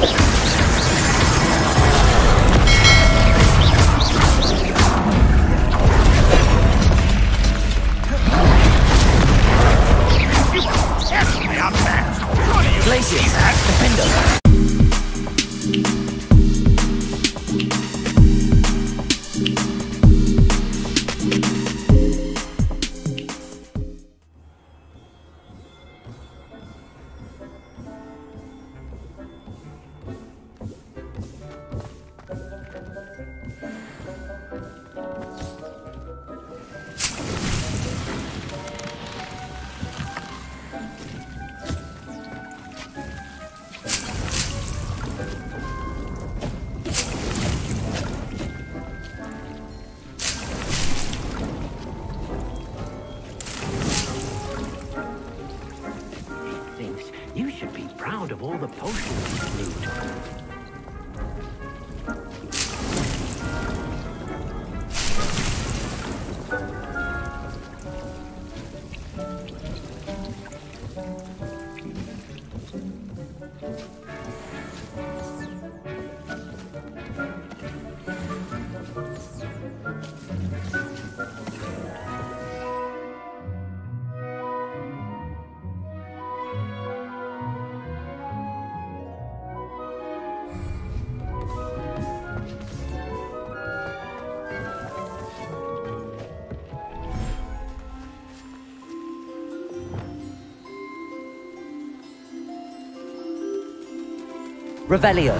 Revelio.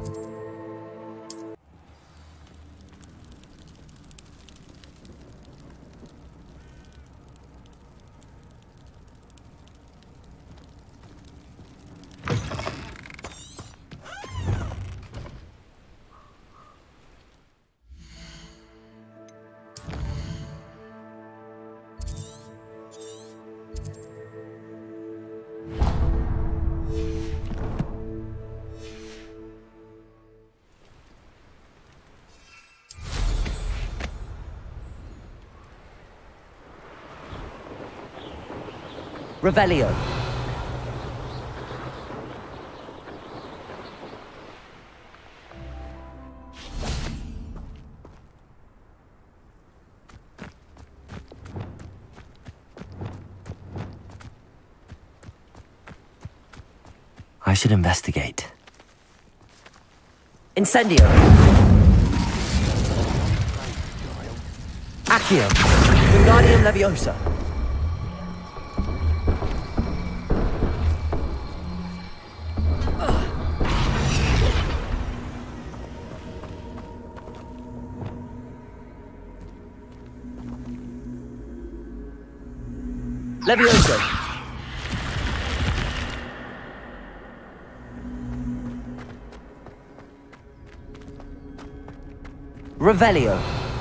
Revelio. I should investigate. Incendio. Accio. Wingardium Leviosa. Leviosa. Revelio.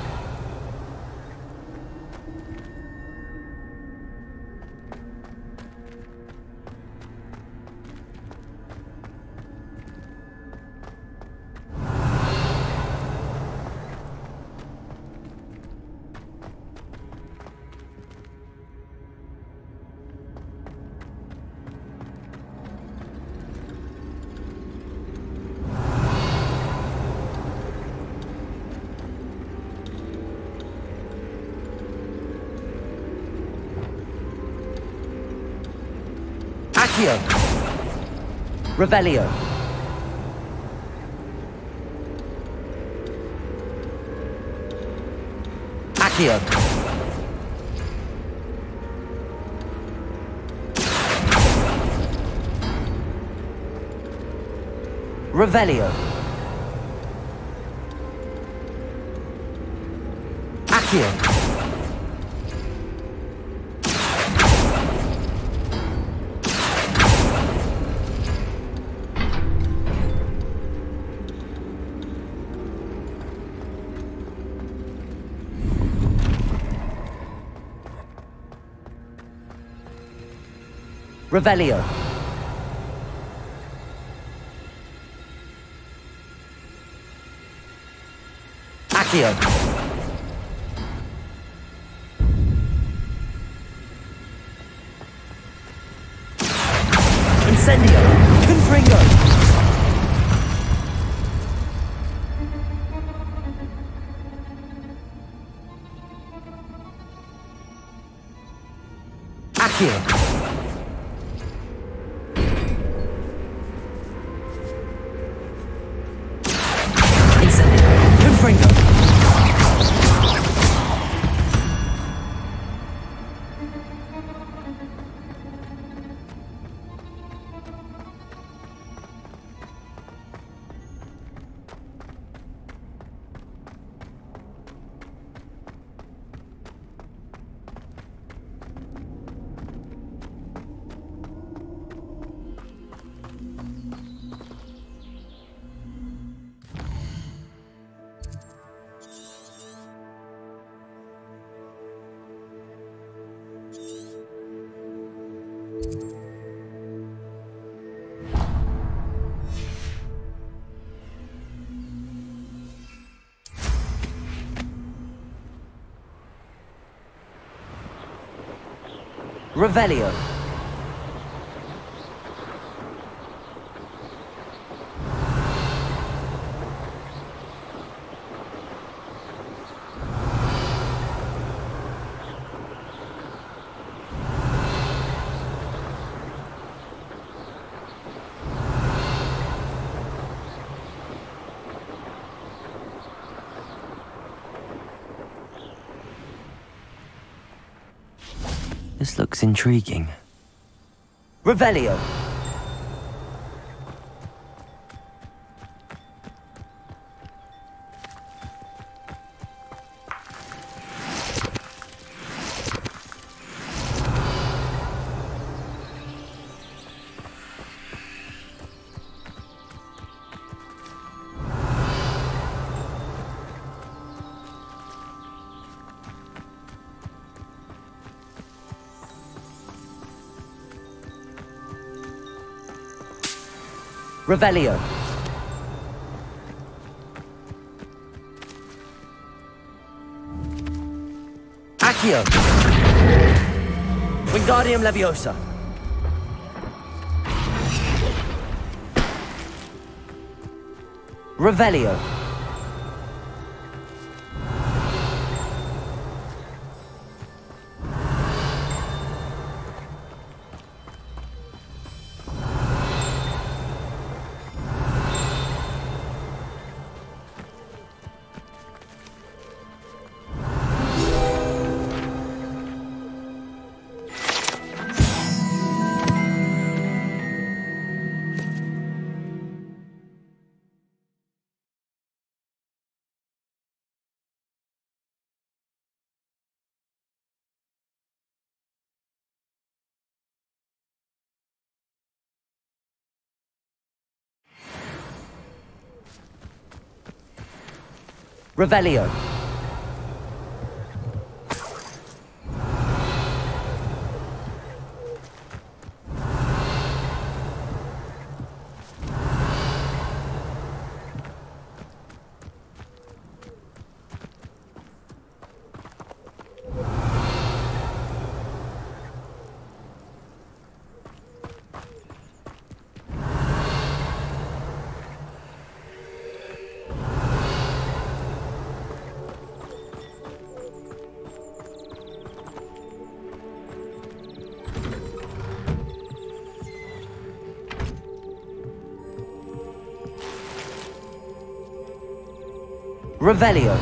Accio. Revelio. Accio. Revelio. Accio. Revelio. Accio. Incendio. Confringo. Accio. Revelio. This looks intriguing. Revelio. Revelio. Accio. Wingardium Leviosa. Revelio. Revelio. Revelio.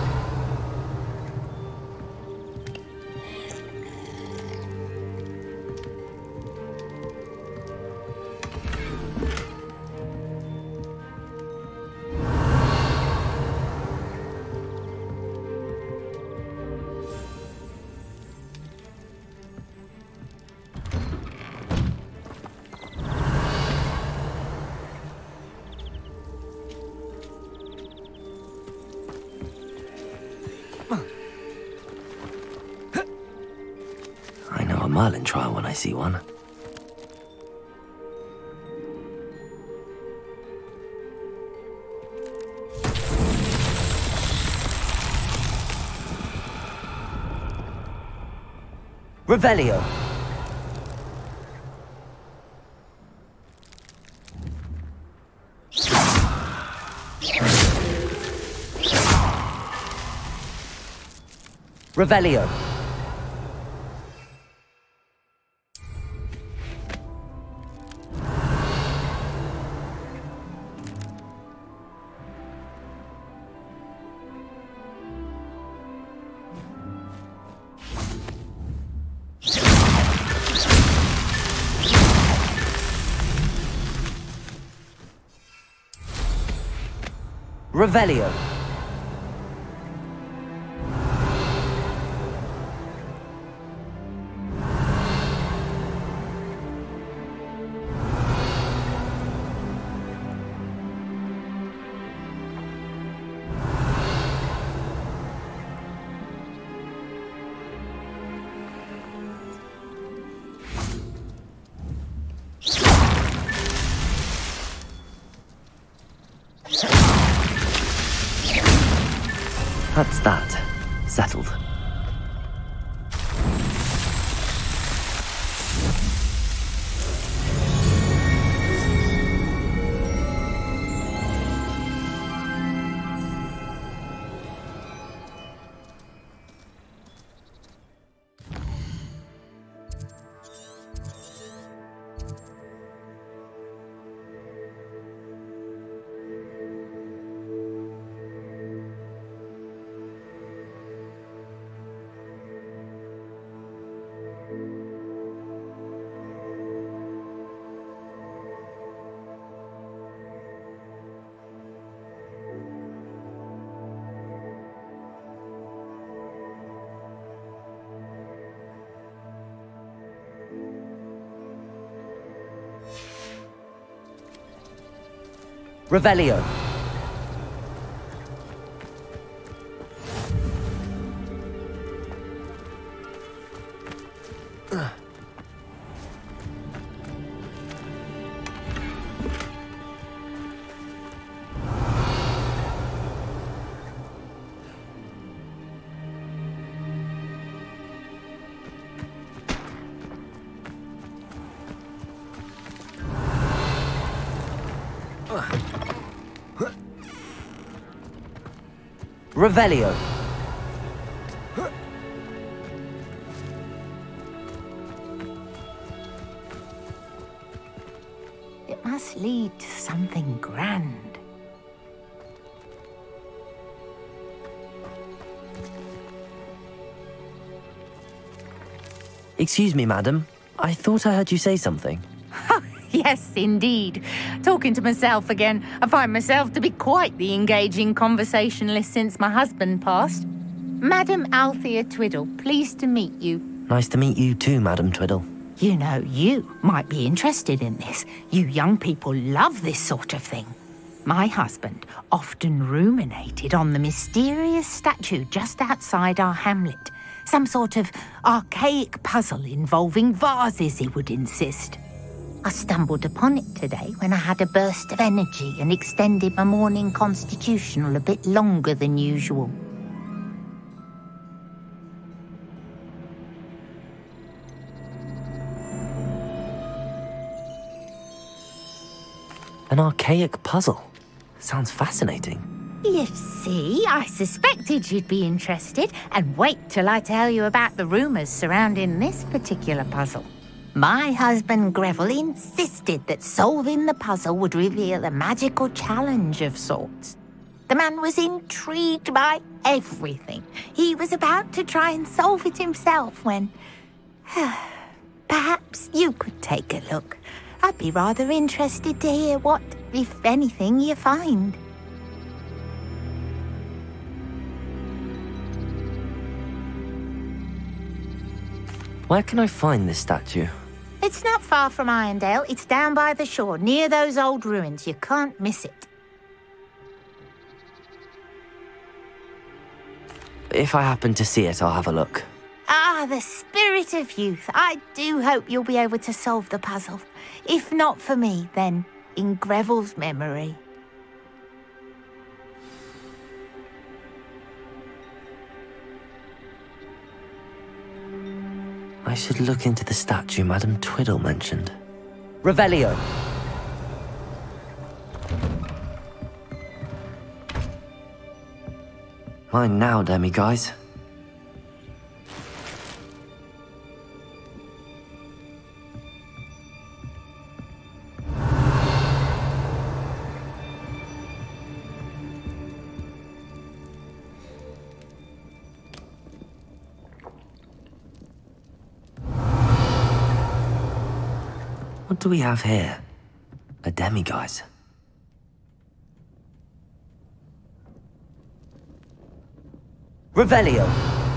Merlin trial when I see one. Revelio. Revelio. Revelio. That's that. Settled. Revelio. Revelio. It must lead to something grand. Excuse me, madam. I thought I heard you say something. Yes, indeed. Talking to myself again. I find myself to be quite the engaging conversationalist since my husband passed. Madam Althea Twiddle, pleased to meet you. Nice to meet you too, Madam Twiddle. You know, you might be interested in this. You young people love this sort of thing. My husband often ruminated on the mysterious statue just outside our hamlet. Some sort of archaic puzzle involving vases, he would insist. I stumbled upon it today when I had a burst of energy and extended my morning constitutional a bit longer than usual. An archaic puzzle. Sounds fascinating. You see, I suspected you'd be interested, and wait till I tell you about the rumours surrounding this particular puzzle. My husband Greville insisted that solving the puzzle would reveal a magical challenge of sorts. The man was intrigued by everything. He was about to try and solve it himself when... Perhaps you could take a look. I'd be rather interested to hear what, if anything, you find. Where can I find this statue? It's not far from Irondale. It's down by the shore, near those old ruins. You can't miss it. If I happen to see it, I'll have a look. Ah, the spirit of youth. I do hope you'll be able to solve the puzzle. If not for me, then in Greville's memory. I should look into the statue Madam Twiddle mentioned. Revelio. Mine now, demi-guys. What do we have here? A demi-guise. Revelio.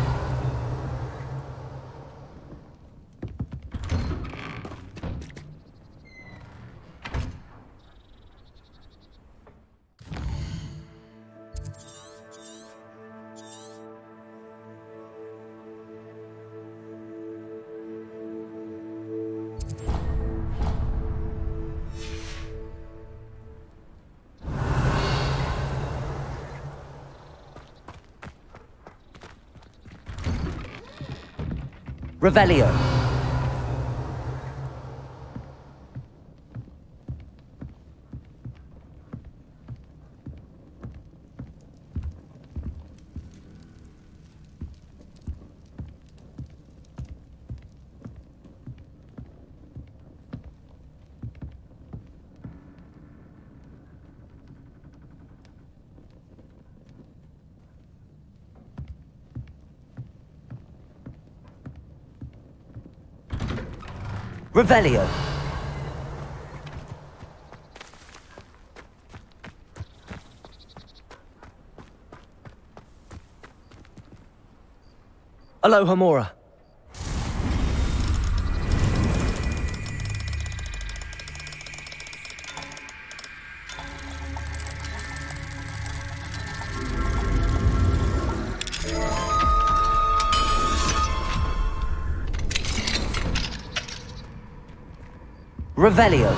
Revelio. Revelio. Aloha Mora. Revelio.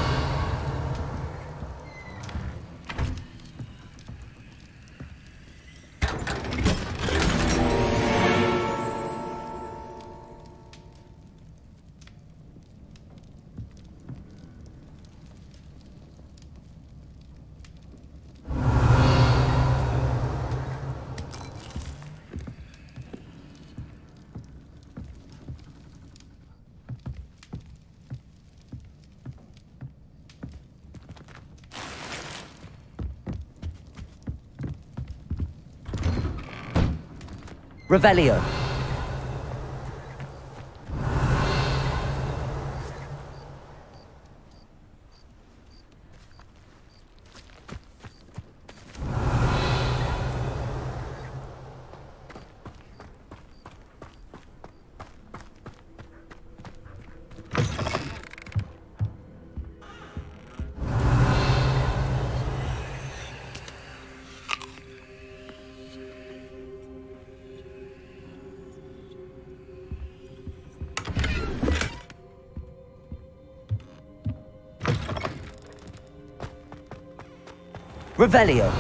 Revelio. Revelio.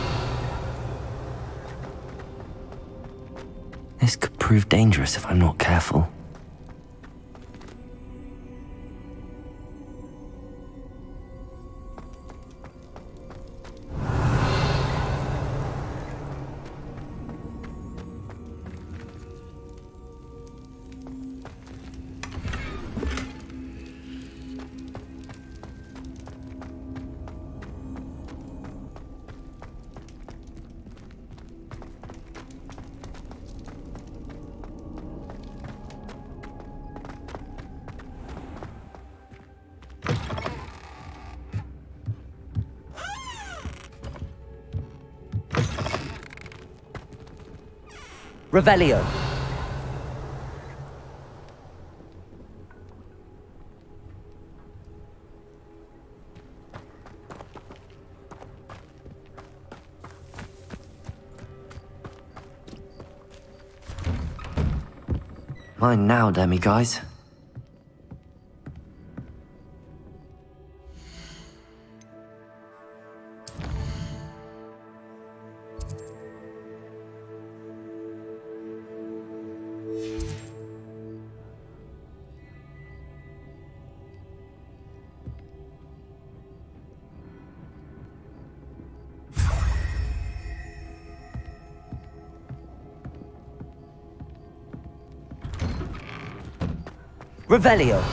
This could prove dangerous if I'm not careful. Revelio. Mine now, demi guys. Revelio.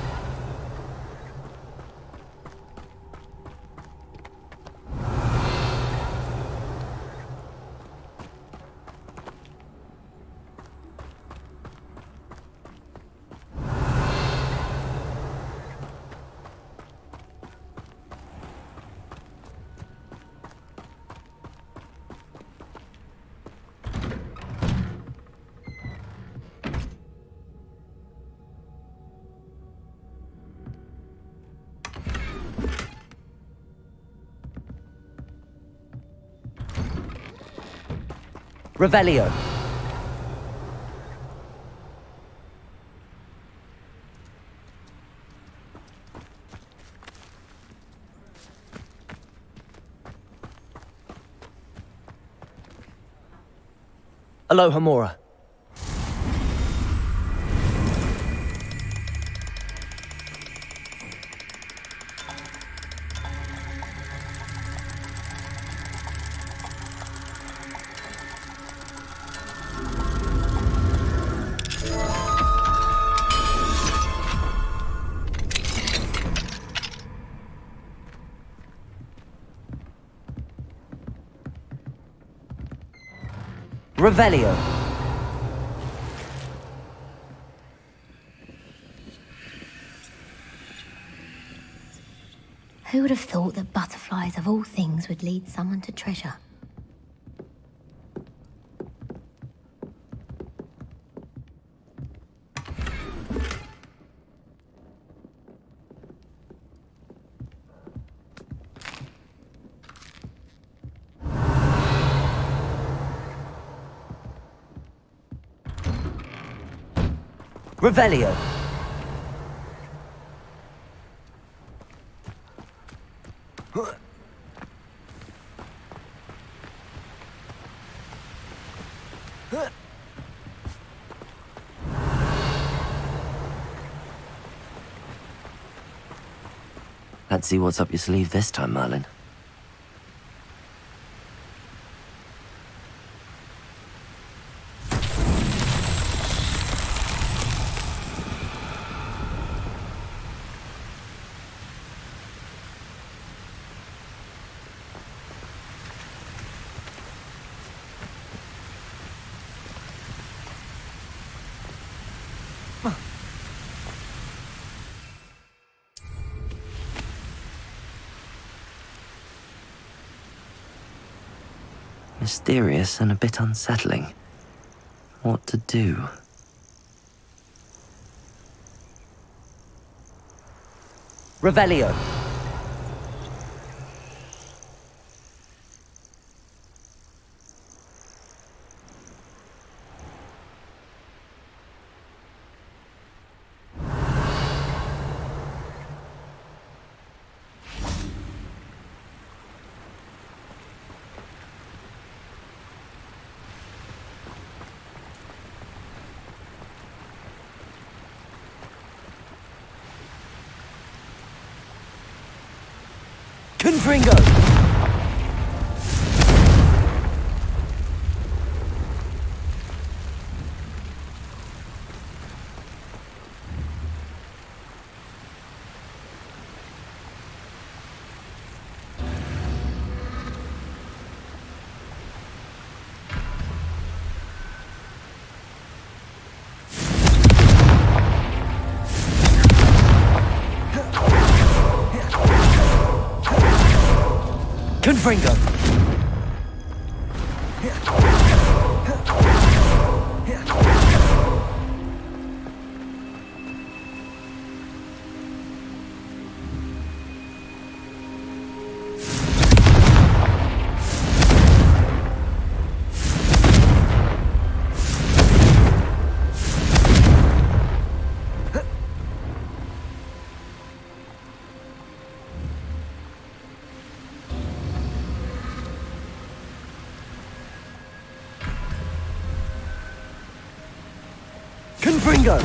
Revelio. Aloha Mora. Revelio. Who would have thought that butterflies of all things would lead someone to treasure? Revelio. Let's see what's up your sleeve this time, Merlin. Mysterious and a bit unsettling. What to do? Revelio. Confringo! Confringo! Confringo!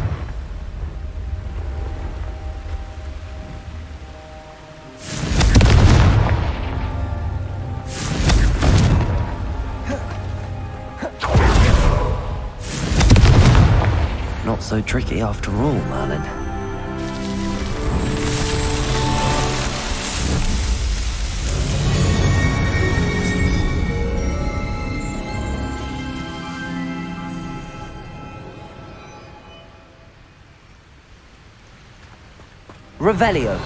Not so tricky after all, Merlin. Revelio.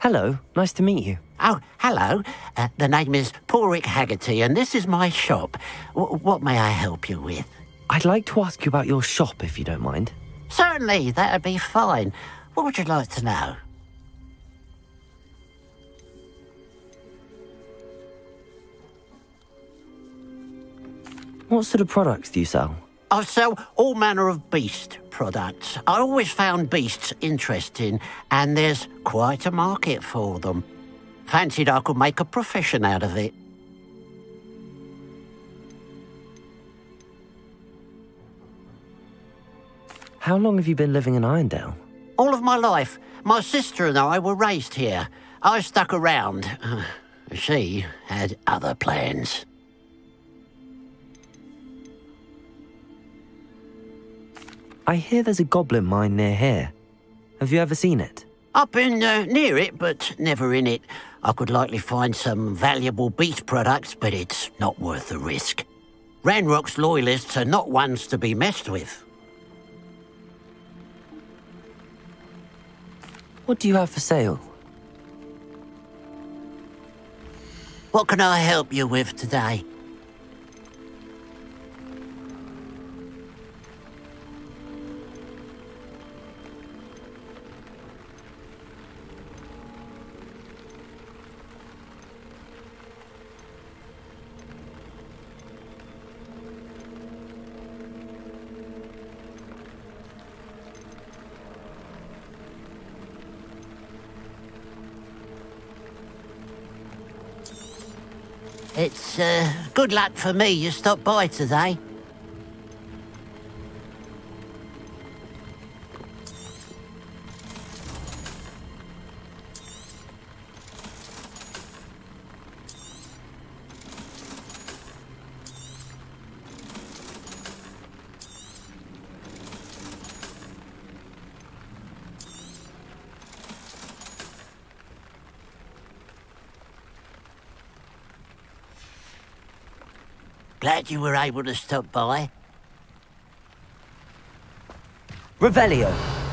Hello, nice to meet you. Oh, hello. The name is Porrick Haggerty, and this is my shop. What may I help you with? I'd like to ask you about your shop, if you don't mind. Certainly, that'd be fine. What would you like to know? What sort of products do you sell? I sell all manner of beast products. I always found beasts interesting, and there's quite a market for them. Fancied I could make a profession out of it. How long have you been living in Irondale? All of my life. My sister and I were raised here. I stuck around. She had other plans. I hear there's a goblin mine near here. Have you ever seen it? I've been near it, but never in it. I could likely find some valuable beast products, but it's not worth the risk. Ranrock's loyalists are not ones to be messed with. What do you have for sale? What can I help you with today? It's good luck for me you stopped by today. Glad you were able to stop by. Revelio.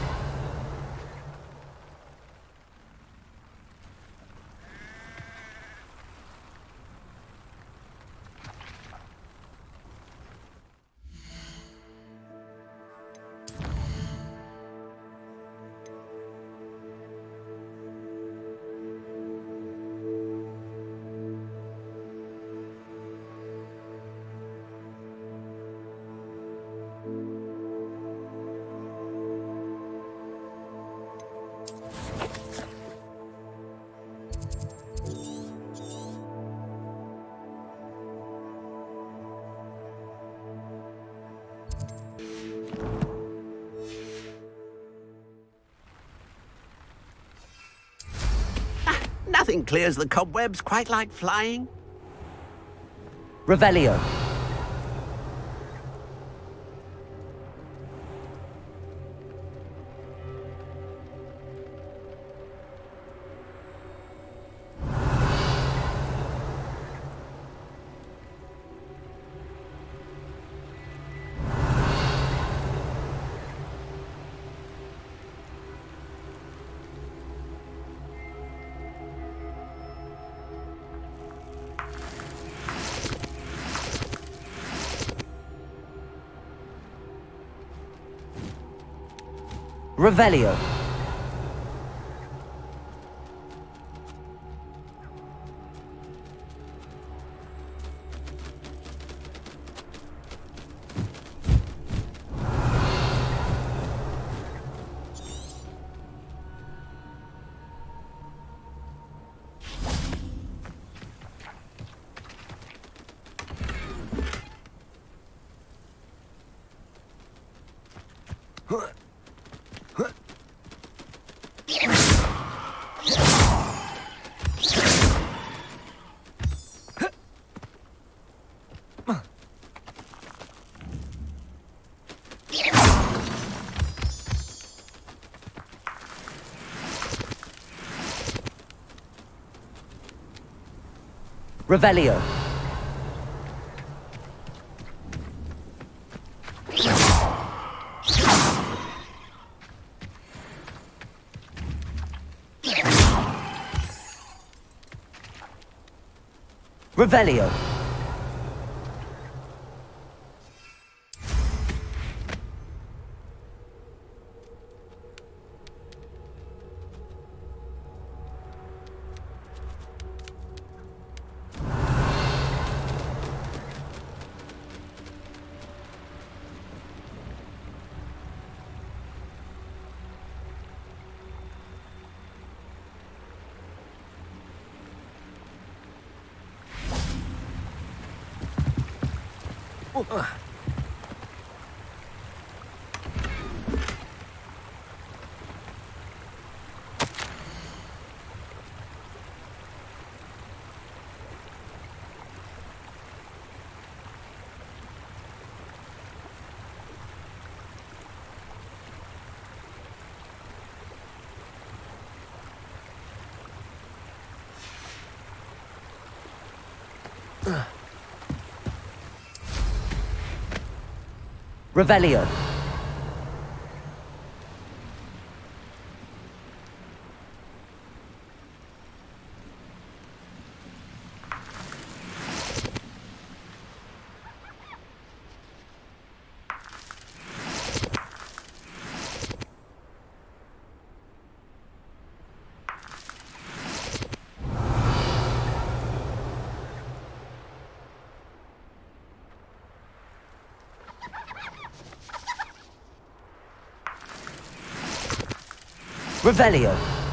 Nothing clears the cobwebs quite like flying. Revelio. Revelio. Revelio. Revelio. Revelio. Revelio.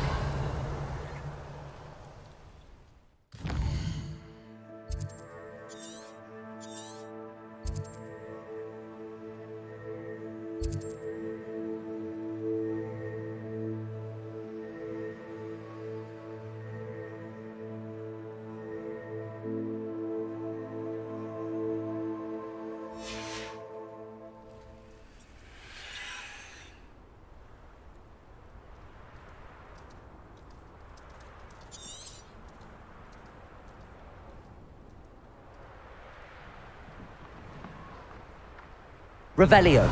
Revelio.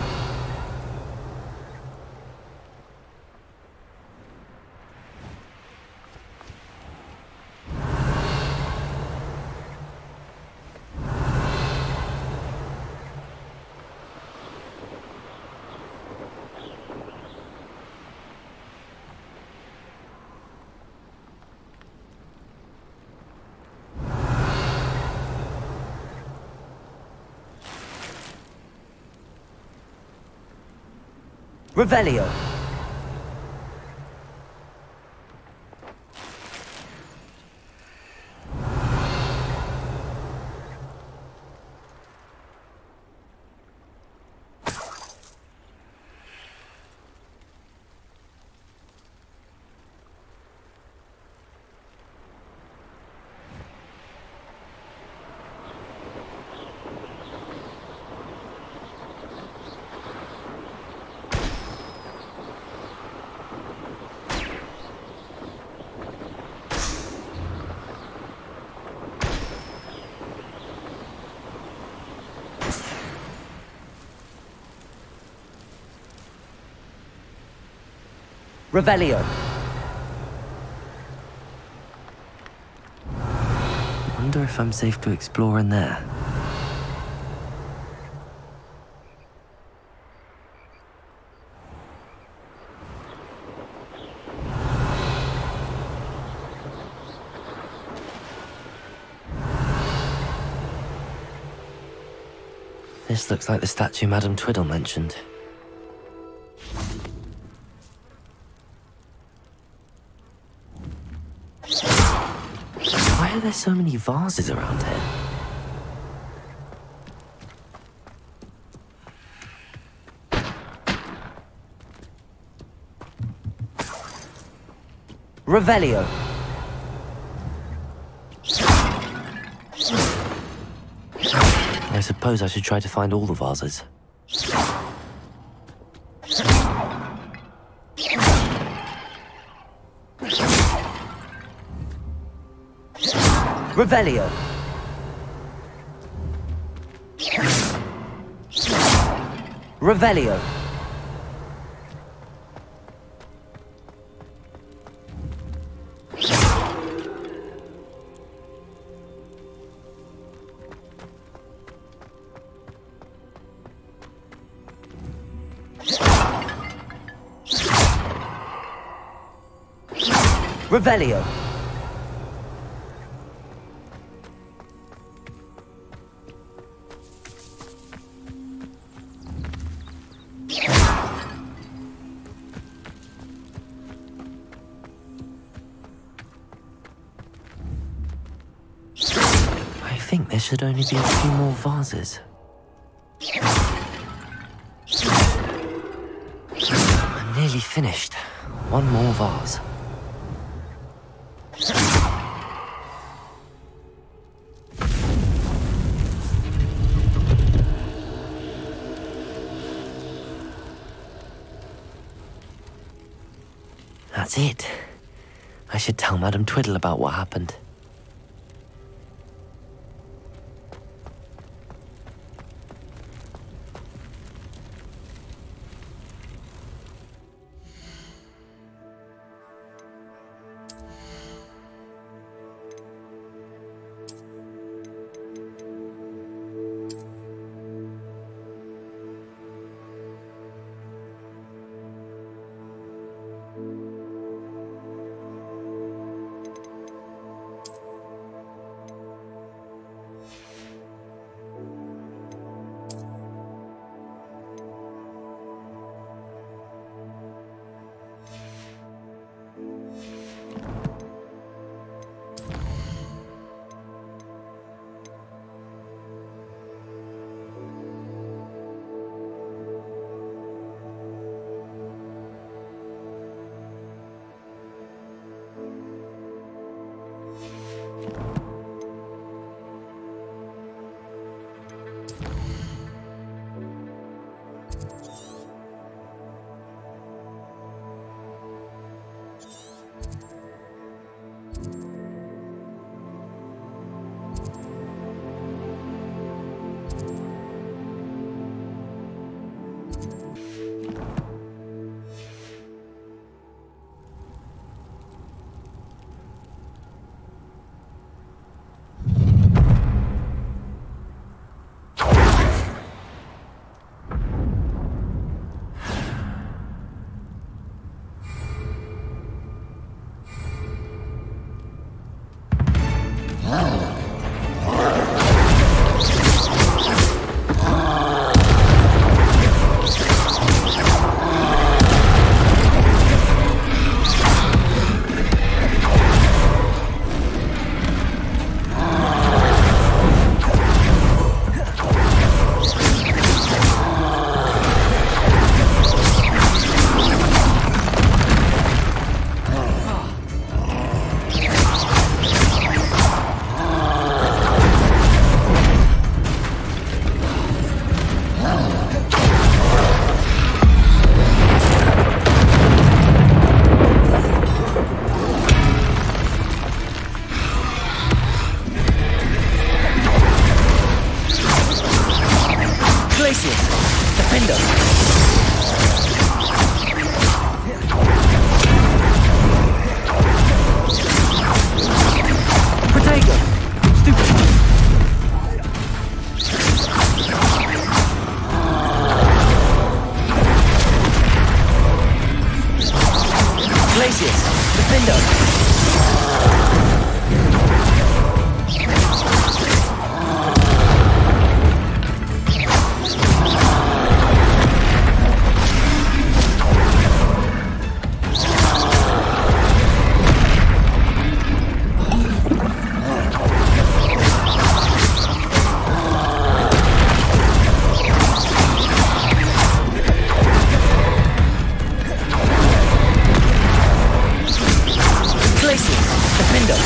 Revelio. Revelio. Wonder if I'm safe to explore in there. This looks like the statue Madame Twiddle mentioned. Why are there so many vases around here? Revelio. I suppose I should try to find all the vases. Revelio. Revelio. Revelio. I think there should only be a few more vases. I'm nearly finished. One more vase. That's it. I should tell Madame Twiddle about what happened. Defender.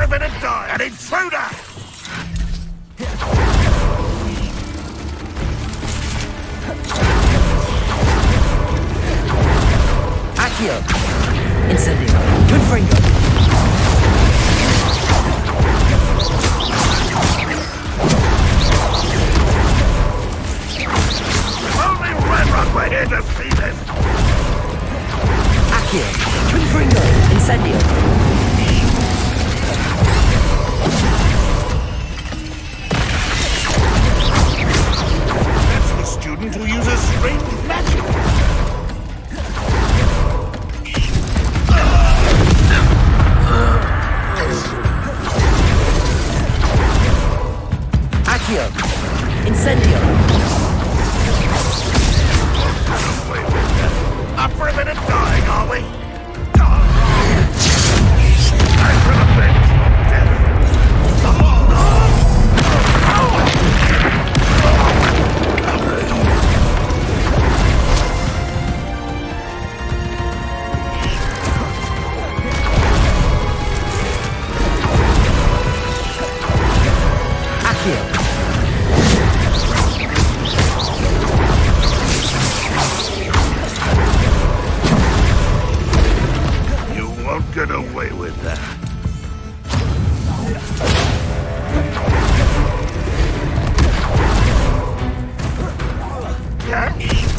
minute die! An intruder! Accio! Incendio! Confringo! Only Redrock were here to see this! Accio! Confringo! Incendio! That's the student who uses strange magic! Accio! Incendio! Wait a minute. Up for a minute dying, are we? Time for the bench. Accio! You won't get away with that. Yeah?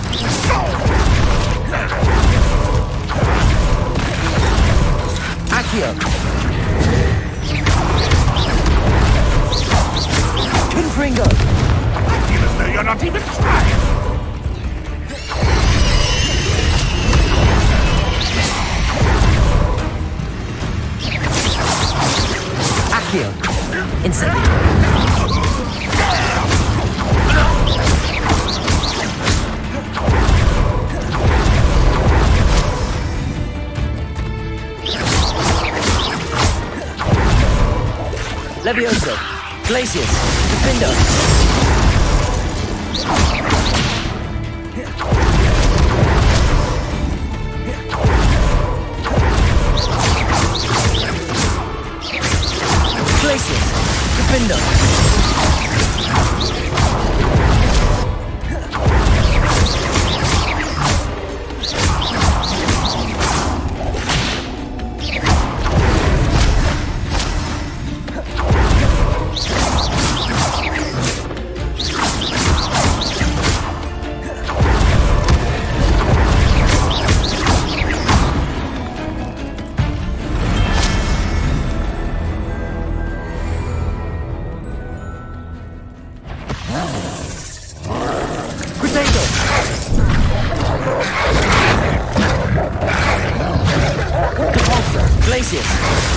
Accio! Confringo! I feel as though you're not even trying. Accio! Incendio! Levioso! Glacius! Defendo! Glacius! Defendo! Glacius!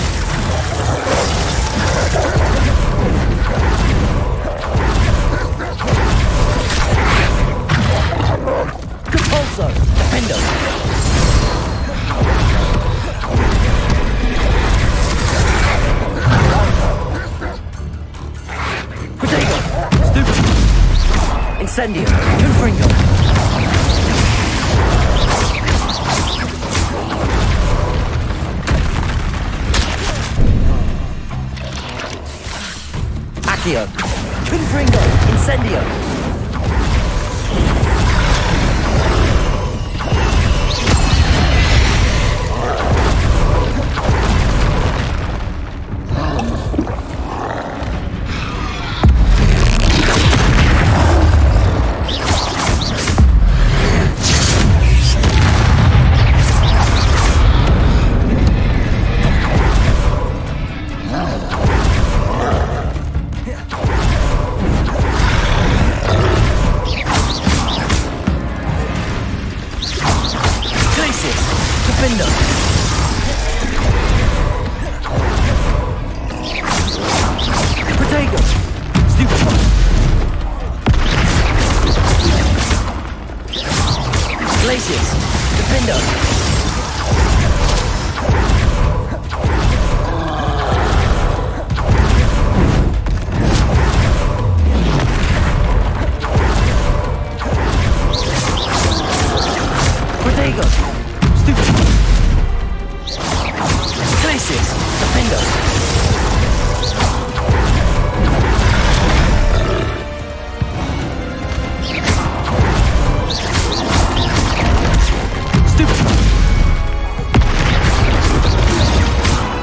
Compulso! Defendo! Protego! Stupid! Incendio! Confringo! Accio! Confringo! Incendio!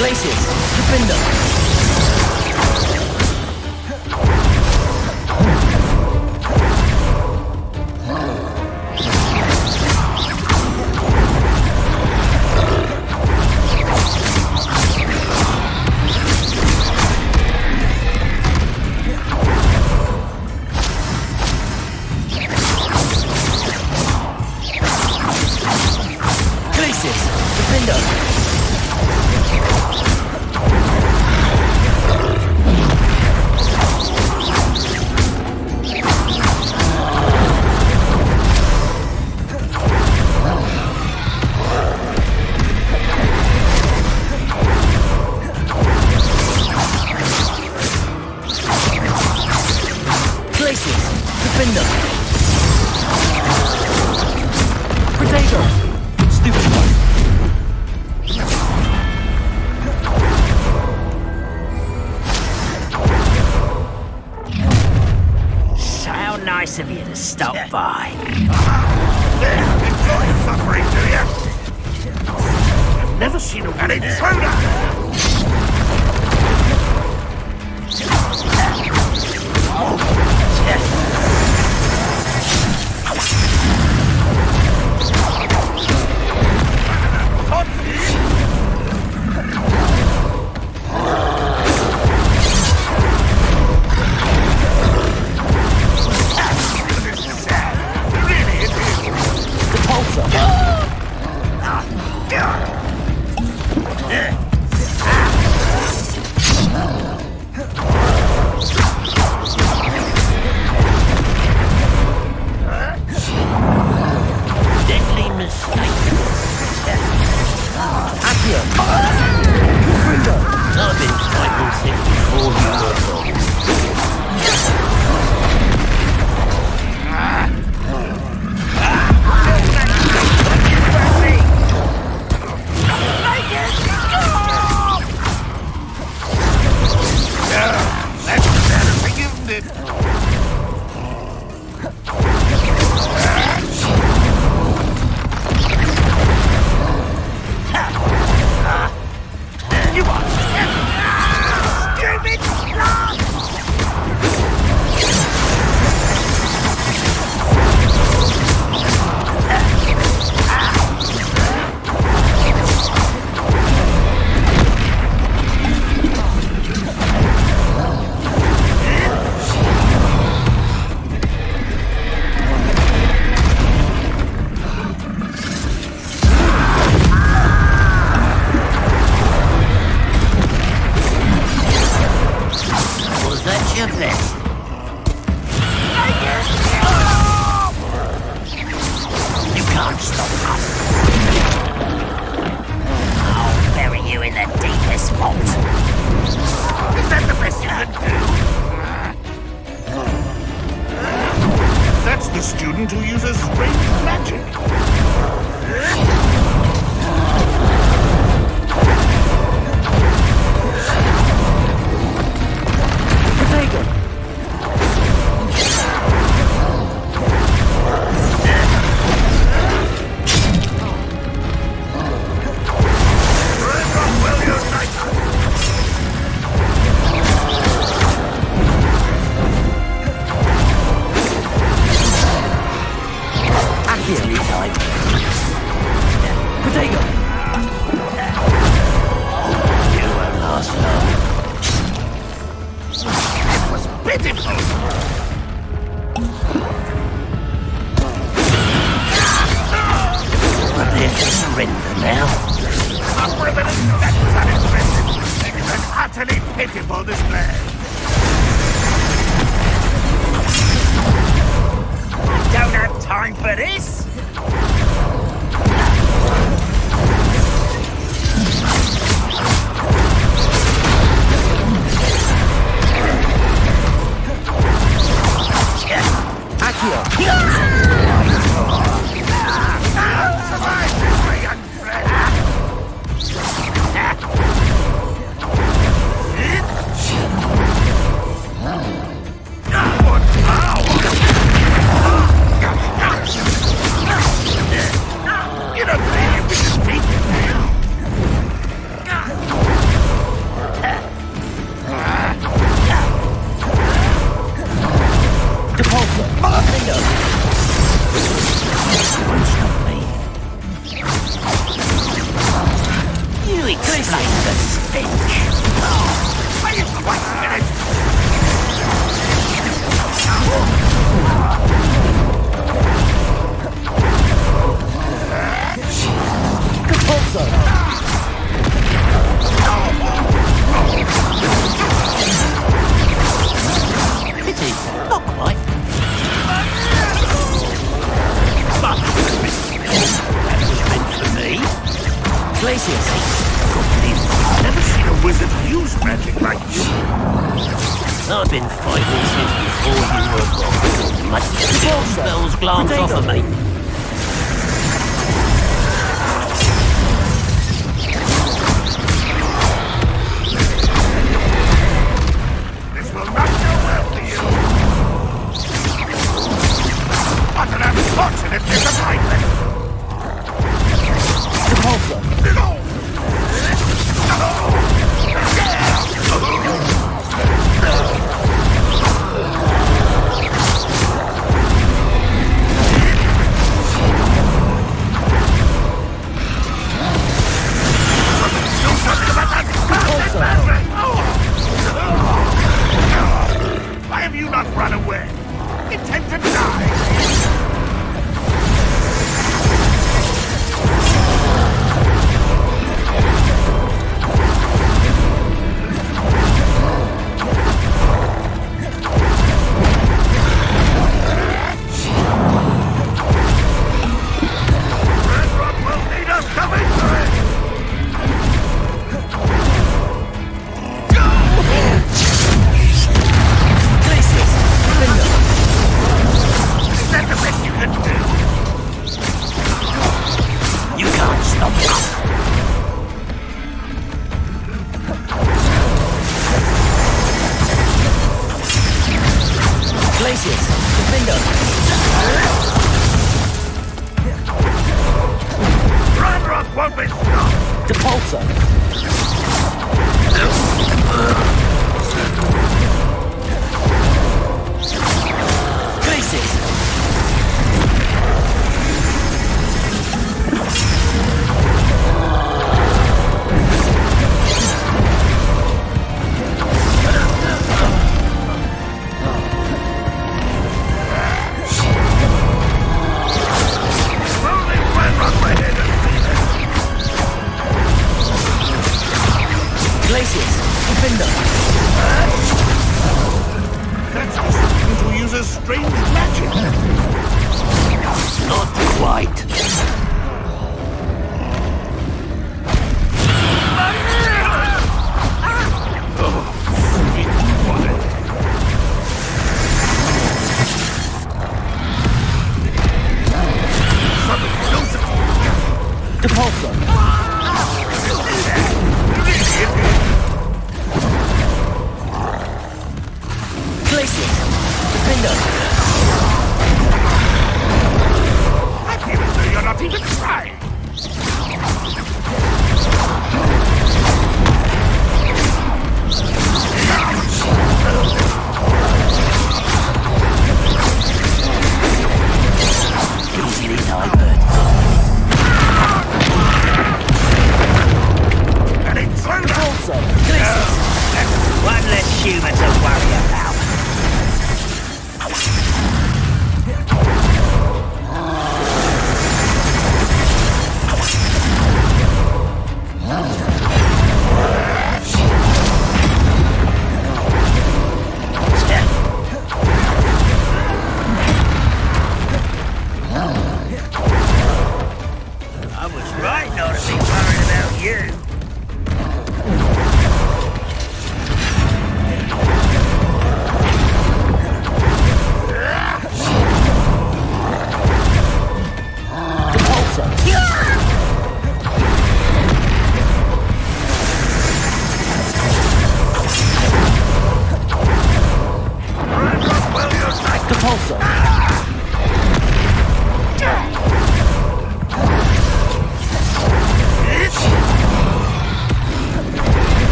Glacius, Defender. Nice of you to stop by. Enjoy your suffering, do you? I've never seen an intruder! You don't believe flame the stench. Wait a minute! Repulsor! Pity, not quite. But that was meant for me. Glacius! I've never seen a wizard use magic like you. I've been fighting since before you were born. My spells glance off of me. This will not go well for you. What an unfortunate disappointment. Repulsor! Why have you not run away? Intend to die?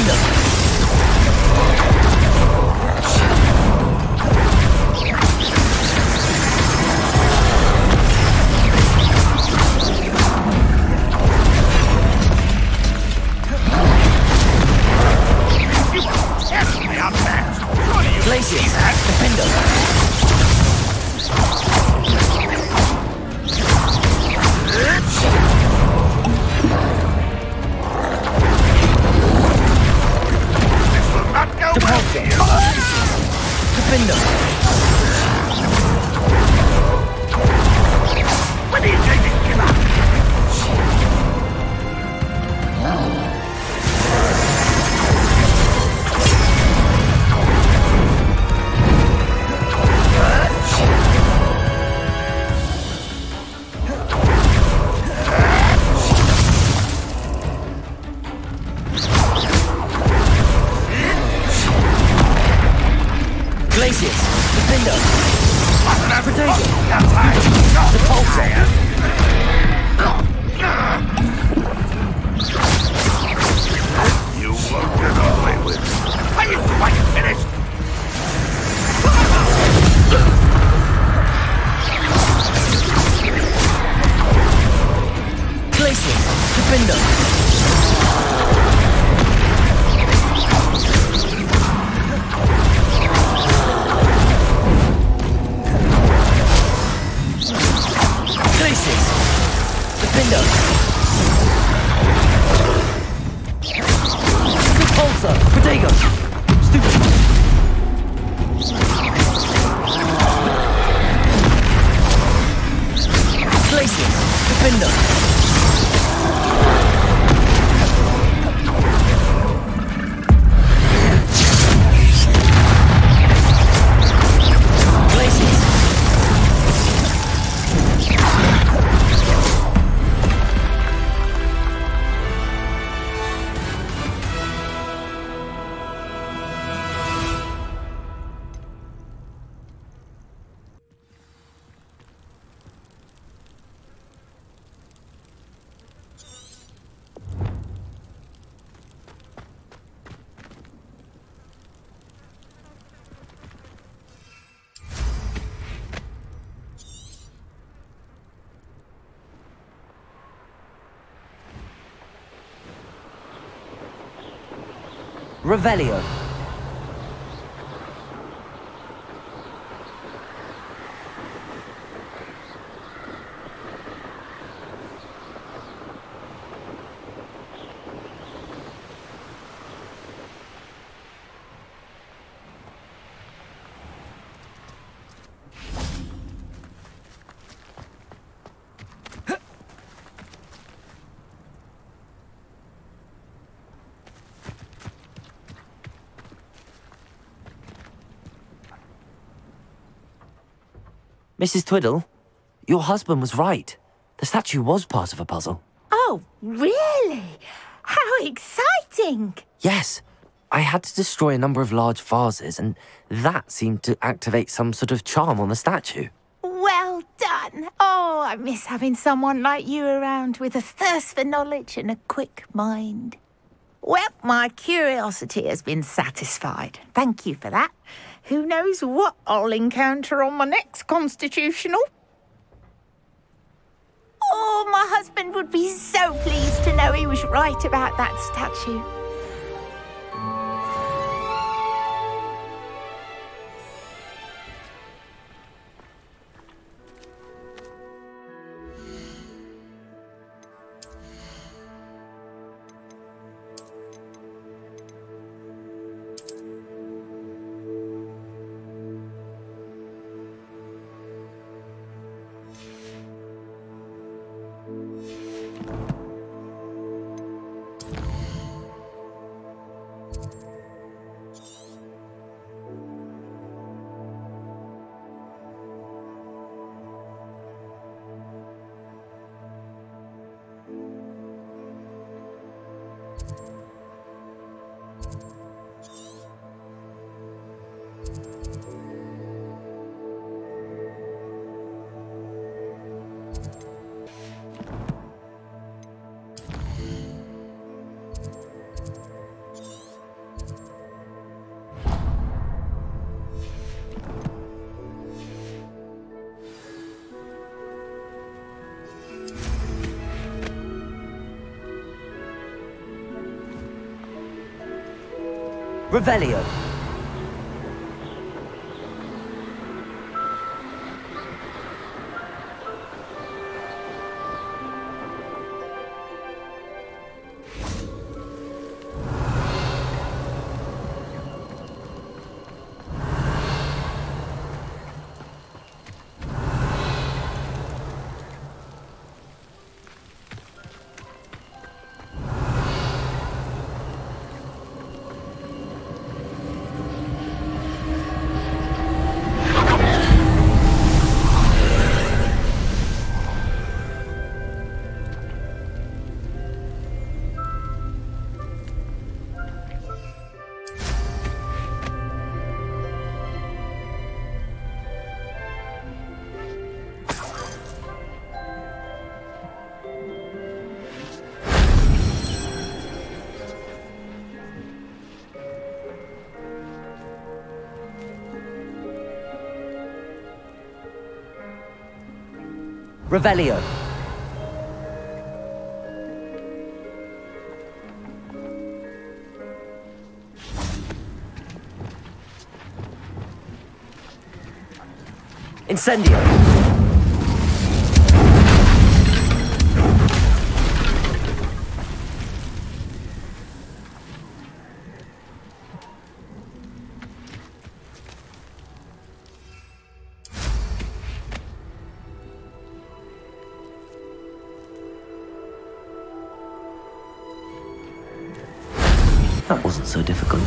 Defender! Glaciers! Defender! Defender! When are you going to give up? Glaciers! Defender! Potato! The Pulsar! You won't get away with it. Are you quite finished? Glaciers! Defender! Glaciers! Defender! Repulsor! Potato! Stupid! Glaciers! Defender! Glaciers! Revelio. Mrs. Twiddle, your husband was right. The statue was part of a puzzle. Oh, really? How exciting! Yes, I had to destroy a number of large vases, and that seemed to activate some sort of charm on the statue. Well done. Oh, I miss having someone like you around with a thirst for knowledge and a quick mind. Well, my curiosity has been satisfied. Thank you for that. Who knows what I'll encounter on my next constitutional? Oh, my husband would be so pleased to know he was right about that statue. Revelio. Revelio. Incendio. That wasn't so difficult.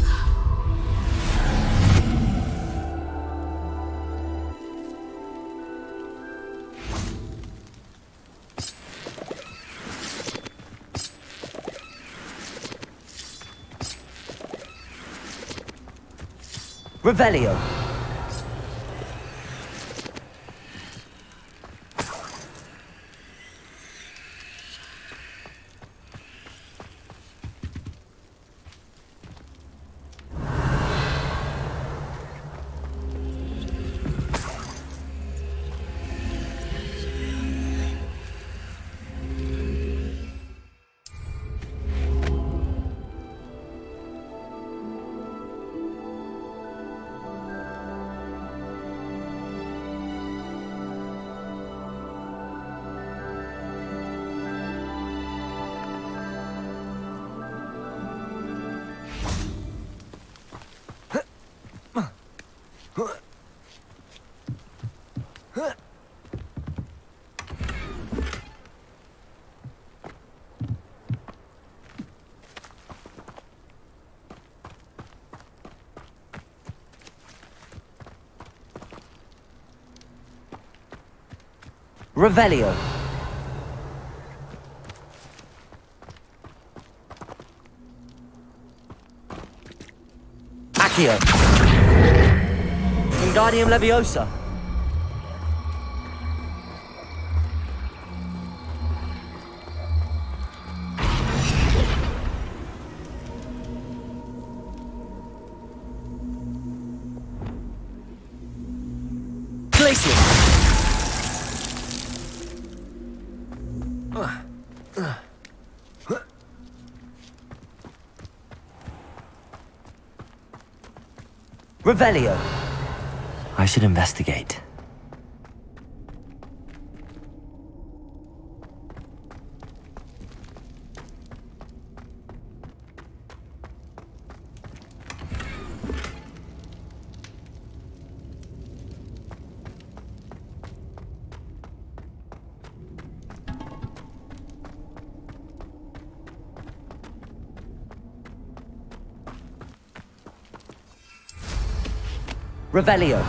Revelio. Revelio. Accio. Wingardium Leviosa. Glacius. Revelio. I should investigate. Revelio.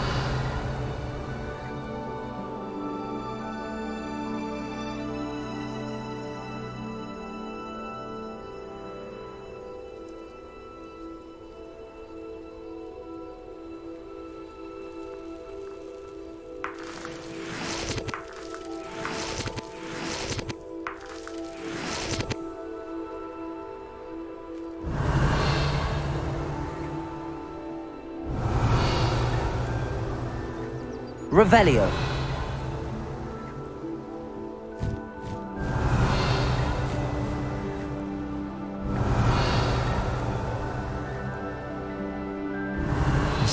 Revelio.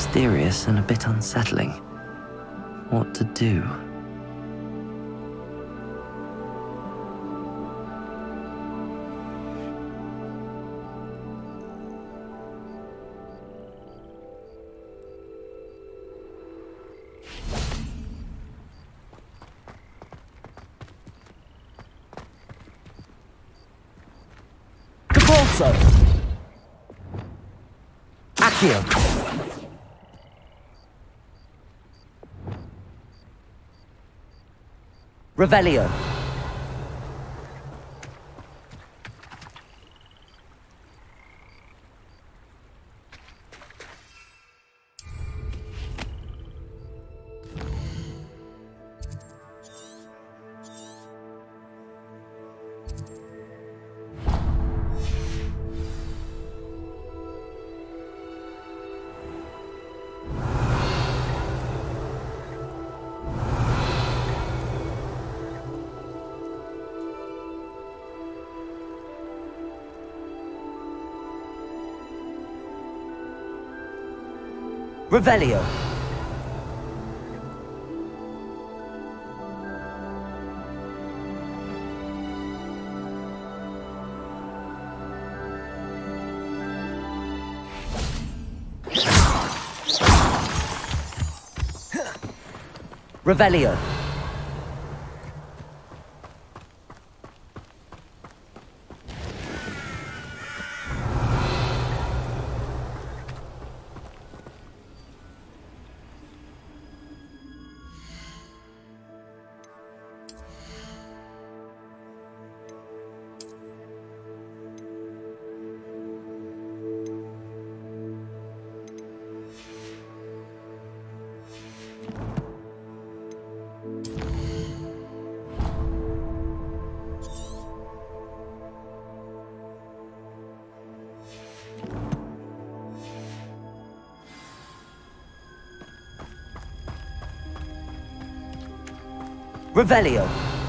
mysterious and a bit unsettling. What to do? Capolso! Accio! Revelio! Revelio! Revelio! Revelio!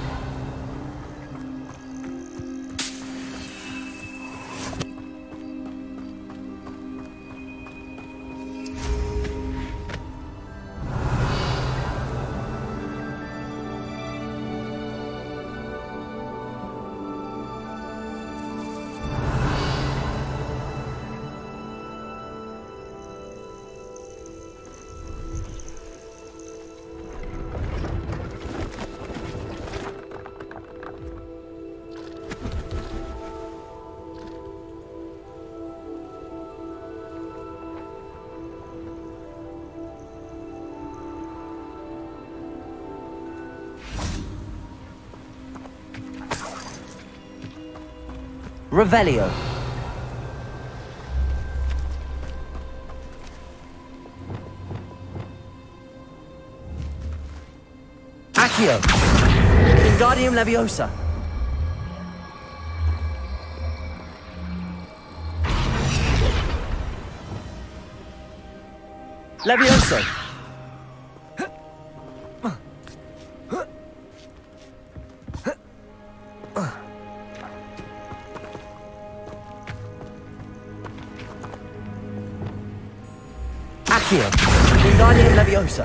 Revelio! Accio! Wingardium Leviosa! Levioso! Accio! Wingardium Leviosa!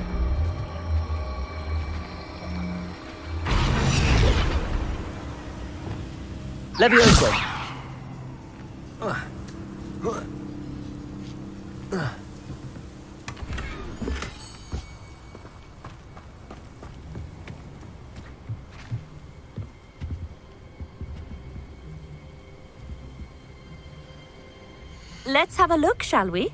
Levioso! Let's have a look, shall we?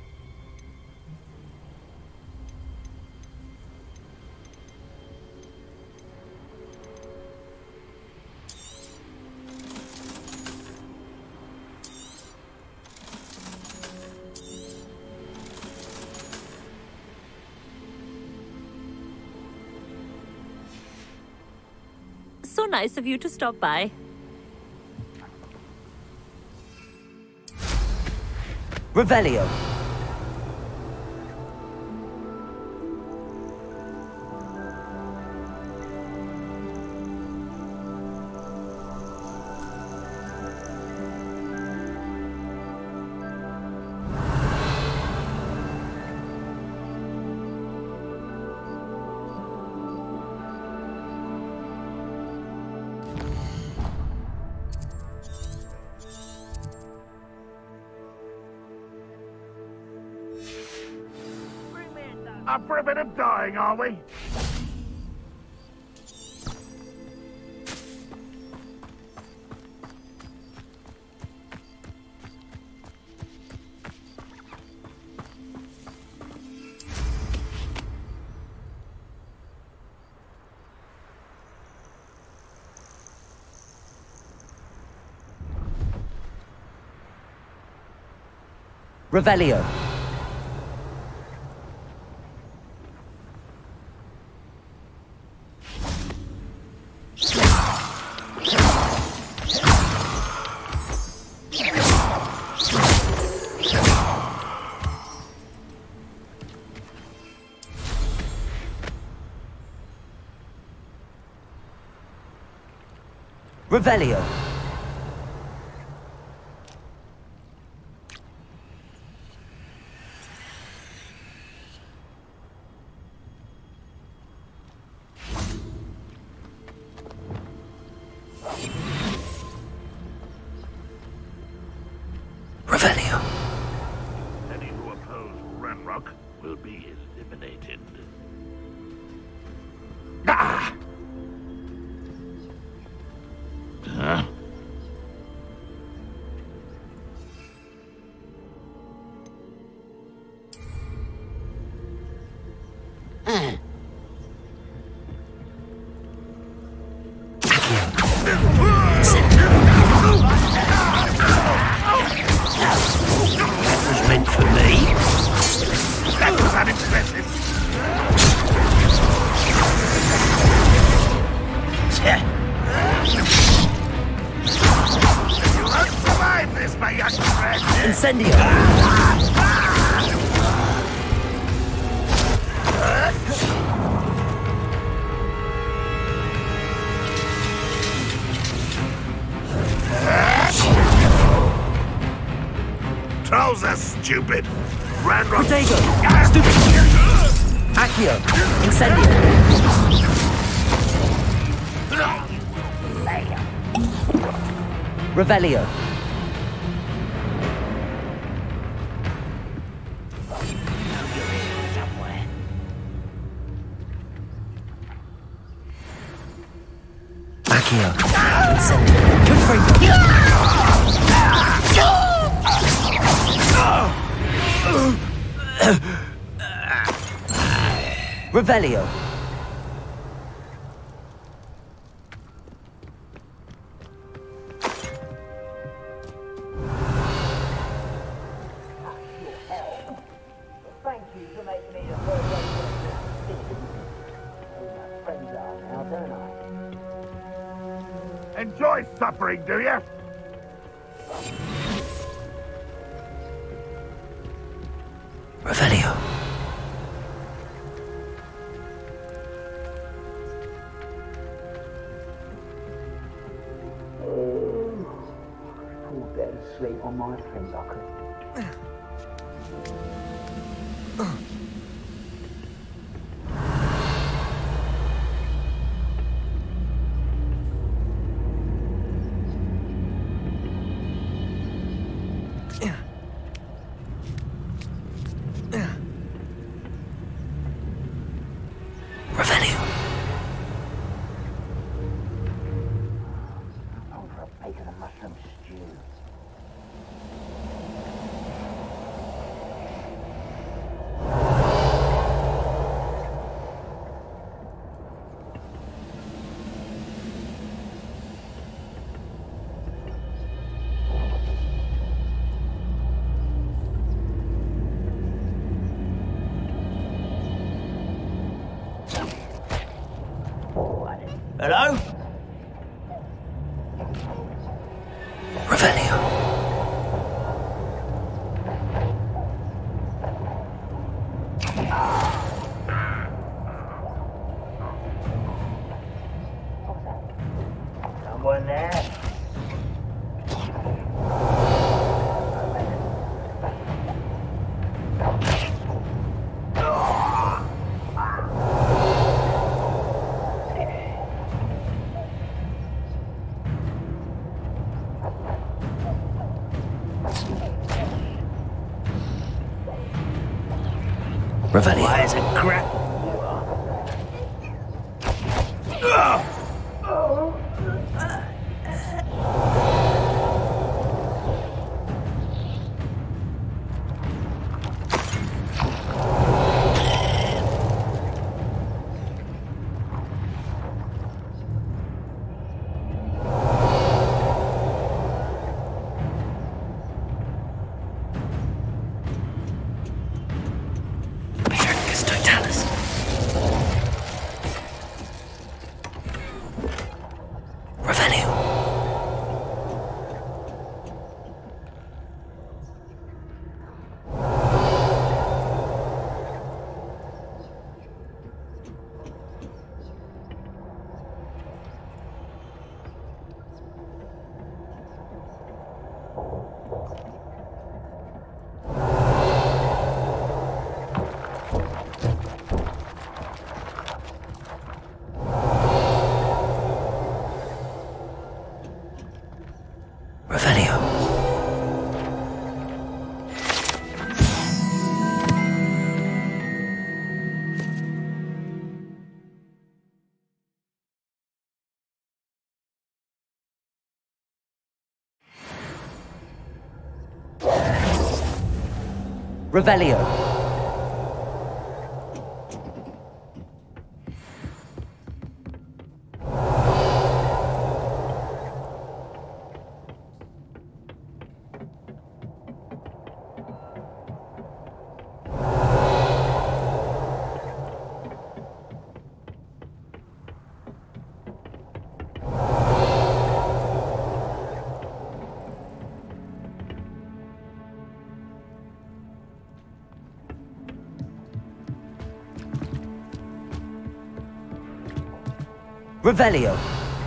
So nice of you to stop by. Revelio! Up for a bit of dying, are we? Revelio. Revelio. Revelio. Any who oppose Ranrock will be eliminated. Ah! Huh? Meant for me. That was unimpressive. You won't survive this, my young friend. Incendio. Trolls are stupid. Ranrock. Protego. Stupid. Accio. Incendio. Revelio. Accio. Incendio. Confringo. Revelio. Thank you for making me the first friends are now, don't I? Enjoy suffering, do you? Revelio. Fall dead asleep on my friend, I could. Revelio. Over a bacon and mushroom stew. Hello? Revelio. Someone there? Revelio. Why is a crap? Revelio. Revelio.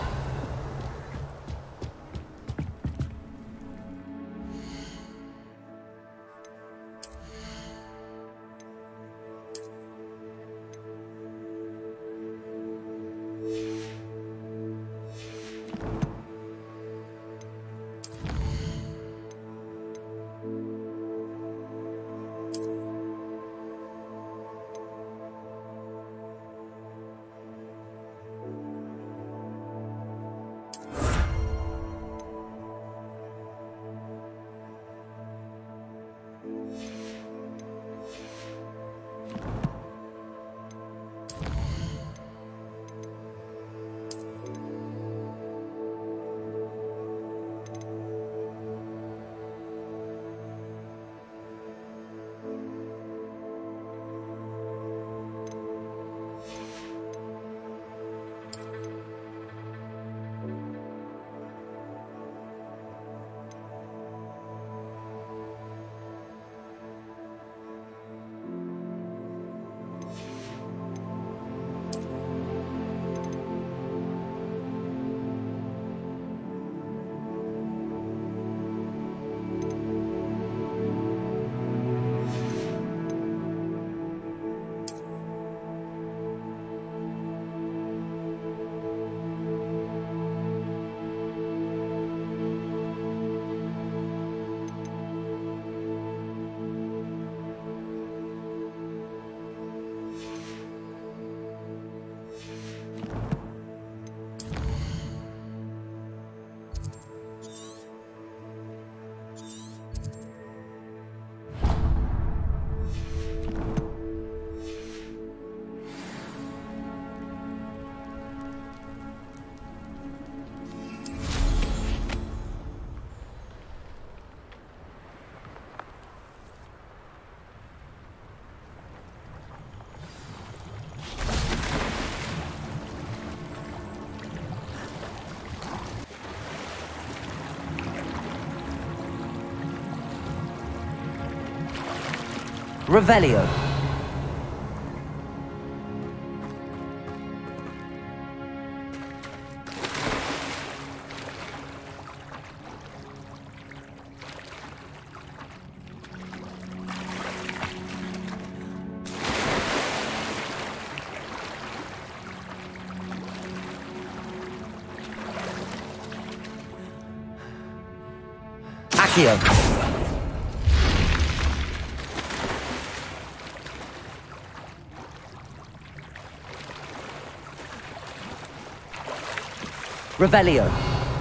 Revelio. Accio. Revelio.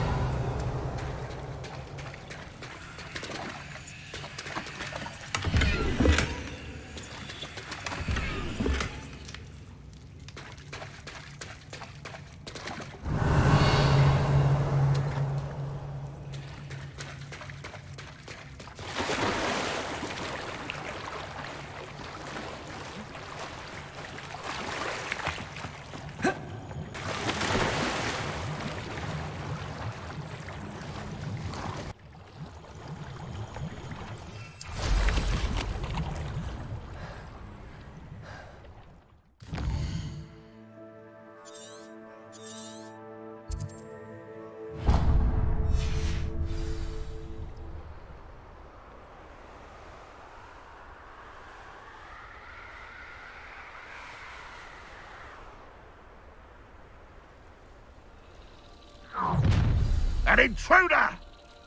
An intruder! I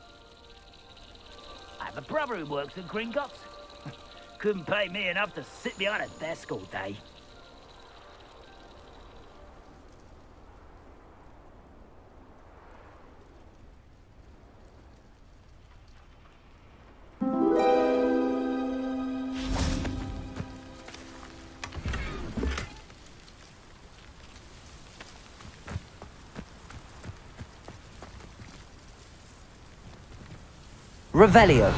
have a brother who works at Gringotts. Couldn't pay me enough to sit behind a desk all day. Revelio.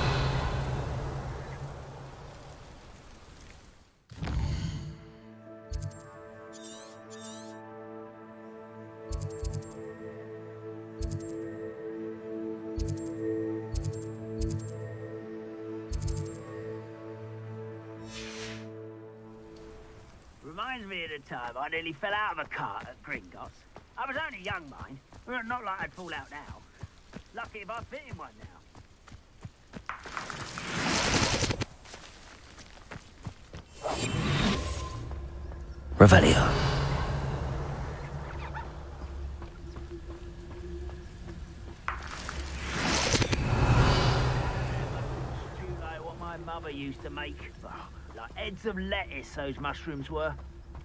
Reminds me of the time I nearly fell out of a cart at Gringotts. I was only young, mind. Not like I'd fall out now. Lucky if I fit in one now. Revelio. Stew like what my mother used to make. Oh, like heads of lettuce, those mushrooms were.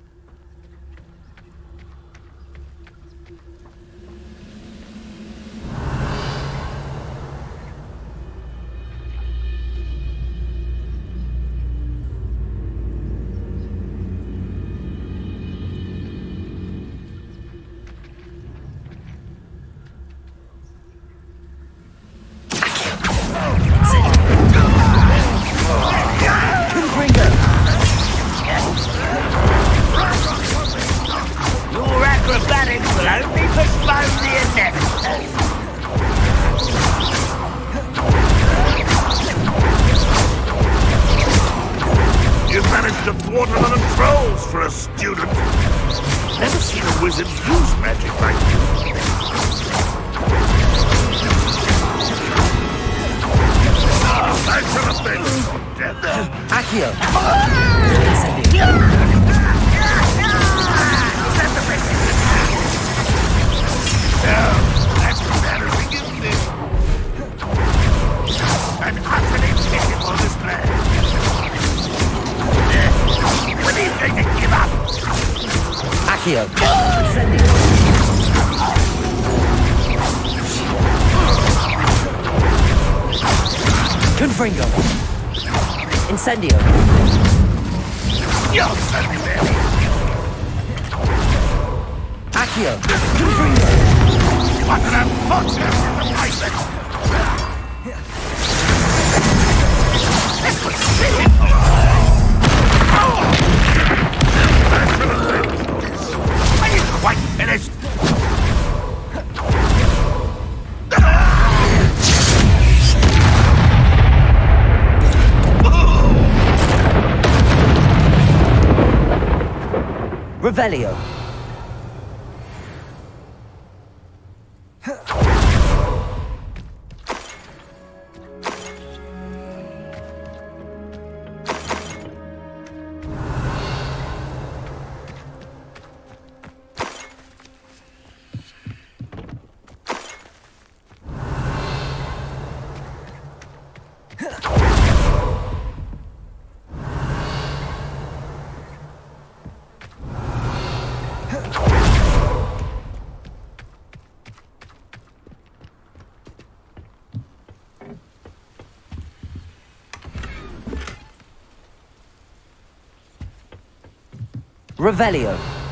Incendio. Accio. Confringo. What an unfortunate surprise! This was silly! Are you quite finished? Revelio. Revelio.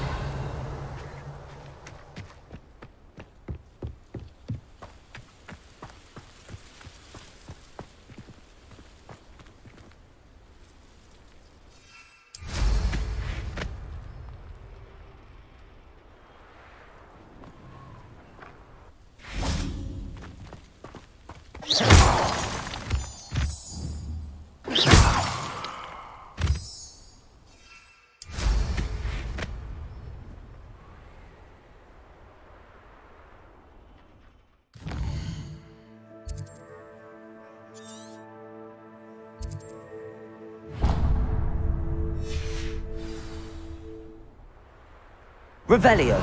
Revelio.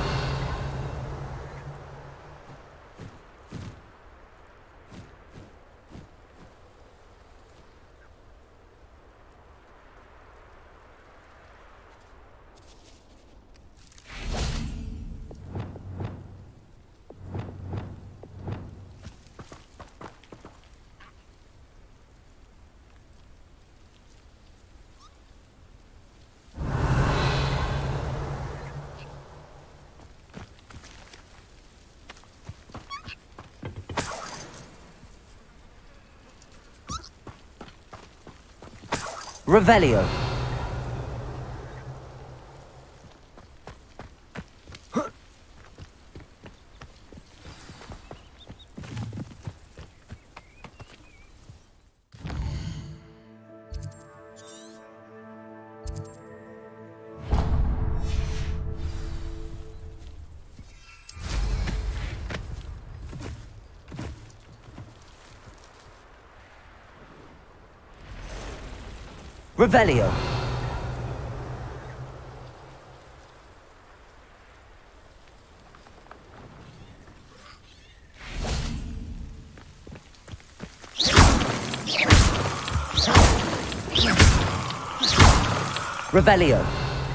Revelio. Revelio. Revelio.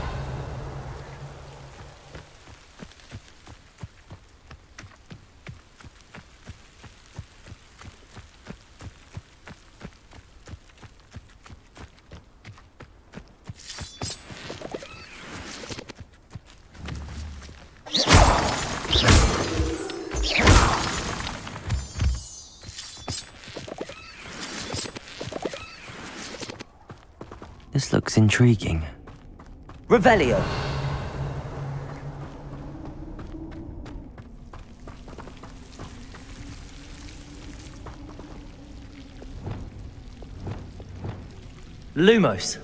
This looks intriguing. Revelio. Lumos.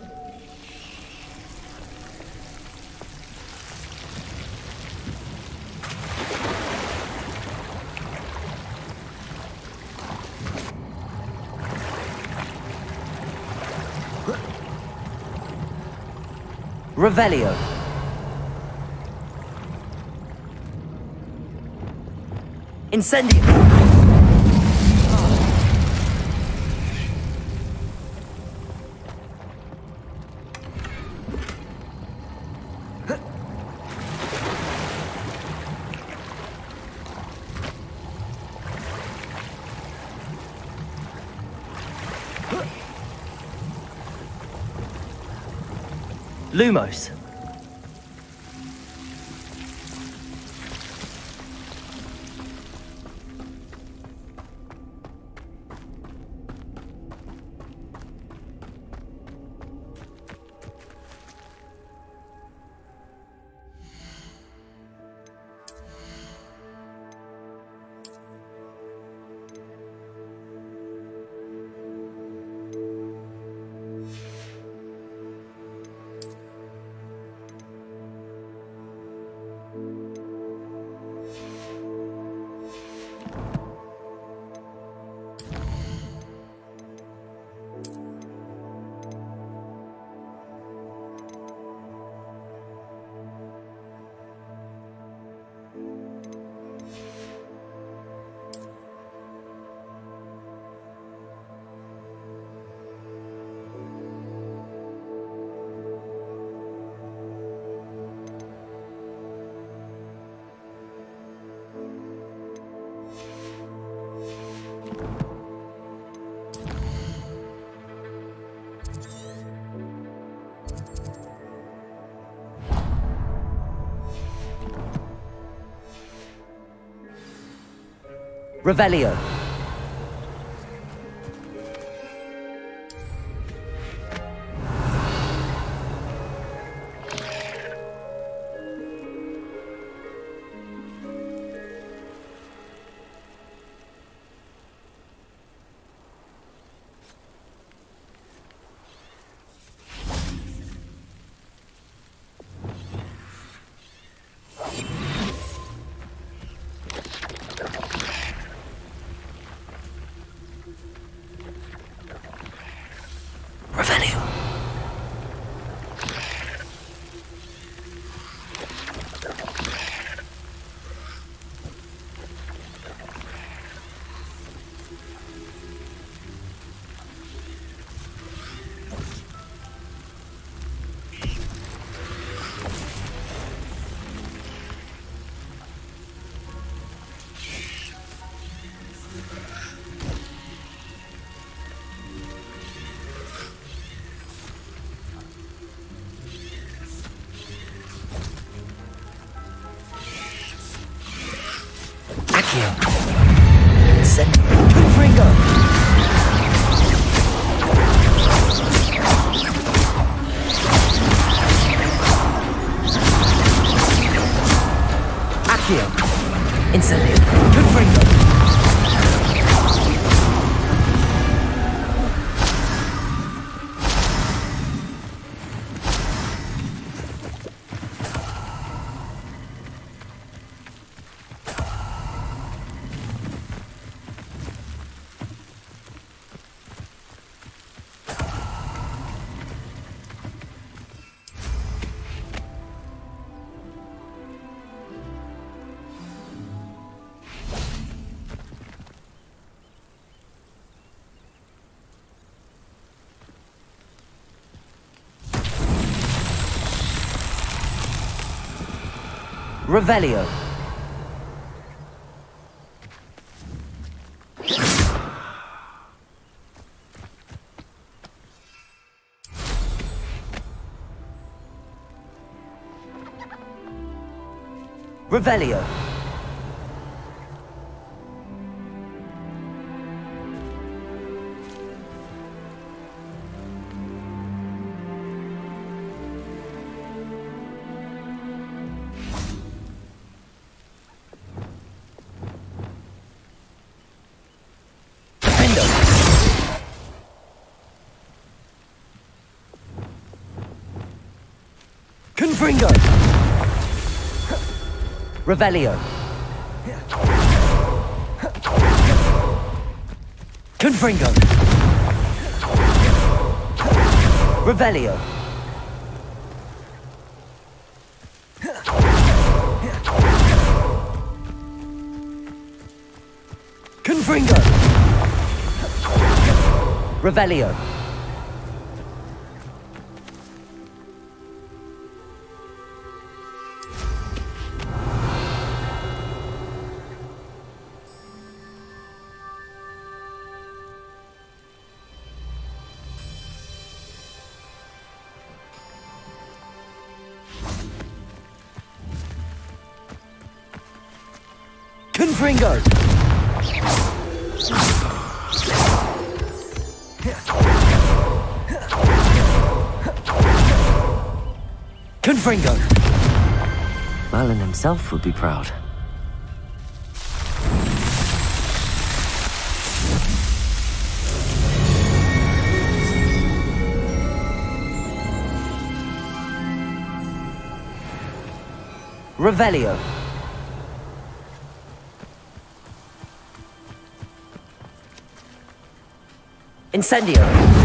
Revelio. Incendio. Lumos. Revelio. Revelio. Revelio. Confringo! Revelio! Confringo! Revelio! Confringo! Revelio! Confringo! Confringo! Merlin himself would be proud. Revelio. Incendio.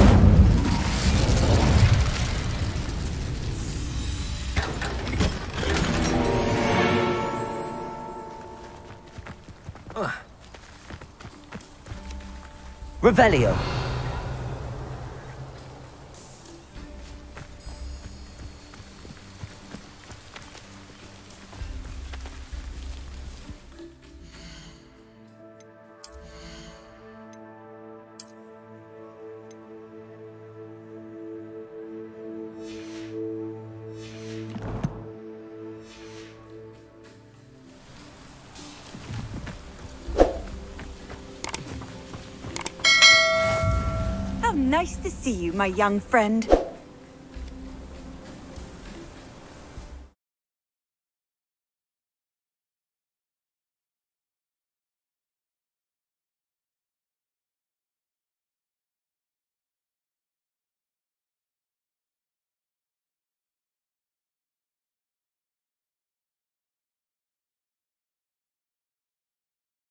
Revelio. Nice to see you, my young friend.